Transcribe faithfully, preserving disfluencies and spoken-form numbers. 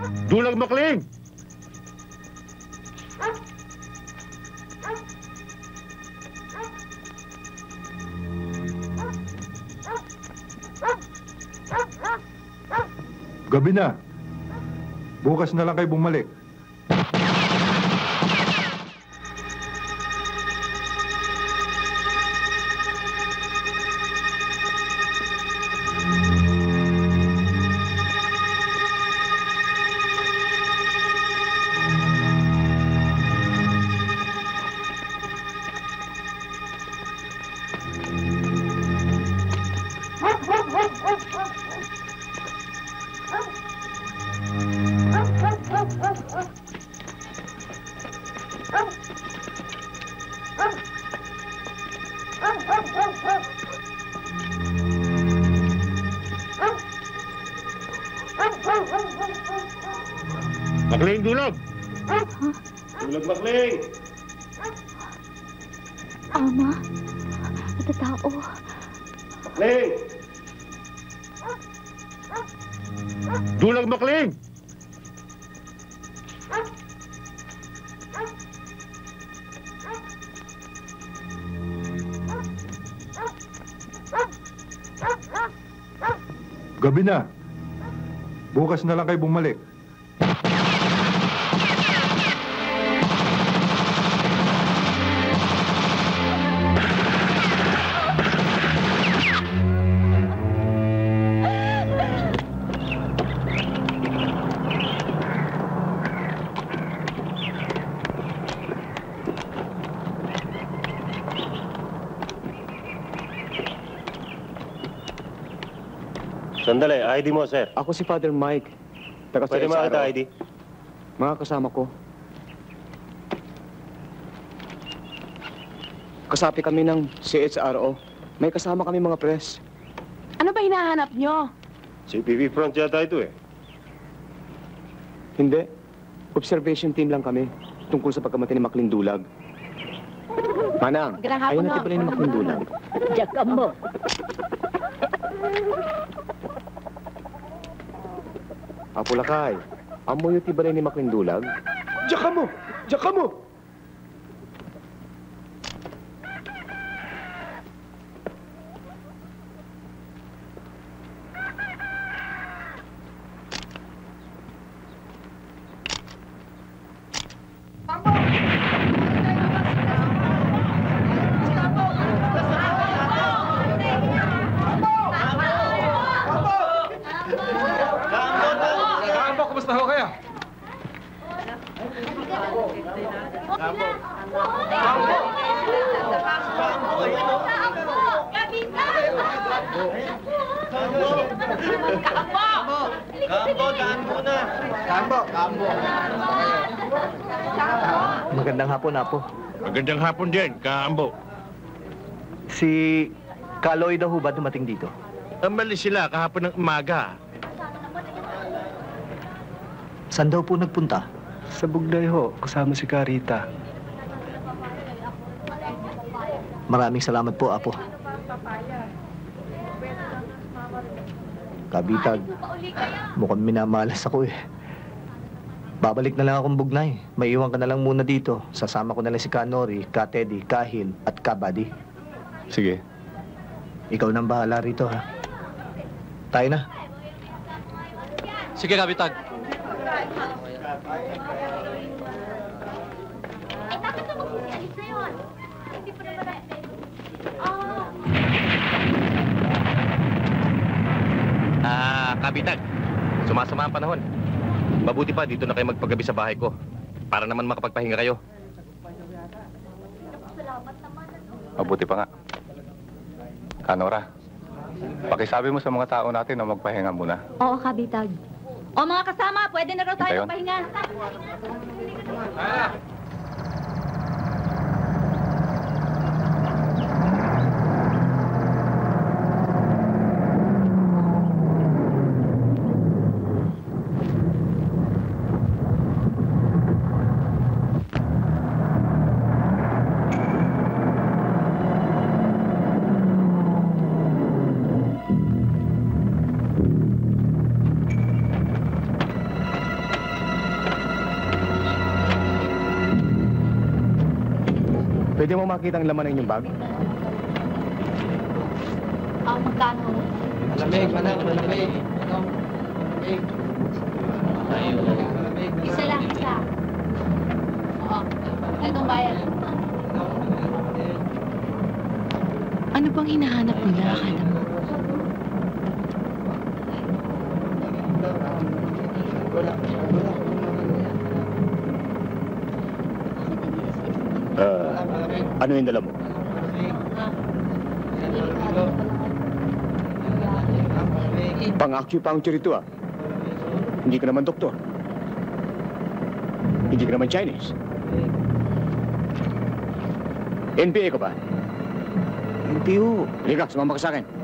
Dulag Makling! Gabi na. Bukas na lang kayo bumalik. Makling, dulag! Dulag, Makling! Ama, natatao. Makling! Dulag, Makling! Gabi na. Bukas na lang kayo bumalik. Sandali, I D mo, sir. Ako si Father Mike. Taga Pwede makita I D? Mga kasama ko. Kasapi kami ng C H R O. May kasama kami mga press. Ano ba hinahanap nyo? C P V front yata ito eh. Hindi. Observation team lang kami tungkol sa pagkamatay ni Makling Dulag. Manang, Magandang hapon, ayun natin ho. pala ni Makling Dulag. Diyak ka mo. Apulakay, amoy yung tibalay ni Makling Dulag. Diyak ka mo! Diyak ka mo! Kumusta ho kaya? Magandang hapon, Apo. Magandang hapon din, Kaambo. Si Kaloy daw ho ba dumating dito? Umalis sila kahapon ng umaga. Saan daw po nagpunta? Sa Bugday ho, kasama si Carita. Maraming salamat po, Apo. Kabitag, mukhang minamalas ako eh. Babalik na lang akong Bugnay. May iwan ka na lang muna dito. Sasama ko na lang si Kanori, Ka Teddy, Kahil, at Kabadi. Sige. Ikaw nang bahala rito, ha? Tayo na. Sige, Kabitag. Eh, bakit naman kung alis na yun? Hindi pa naman na... Ah, Kabitag. Sumasama ang panahon. Mabuti pa dito na kayo magpagabi sa bahay ko. Para naman makapagpahinga kayo. Mabuti pa nga. Kanora, pakisabi mo sa mga tao natin na magpahinga muna. Oo, Kabitag. O mga kasama, pwede na raw tayo Hintayon. magpahinga. Pwede mo makita ang laman ng inyong bag? Ah, magkano? Malamig, manang, malamig. Isa lang, isa. Oo. Itong bayan. Ano bang hinahanap nila, akala mo? Ah, ano yung dala mo? Pang-acupuncture ito ah. Hindi ka naman doktor. Hindi ka naman Chinese. N P A ka ba? Hindi ho. Halika, sumama ka sa akin.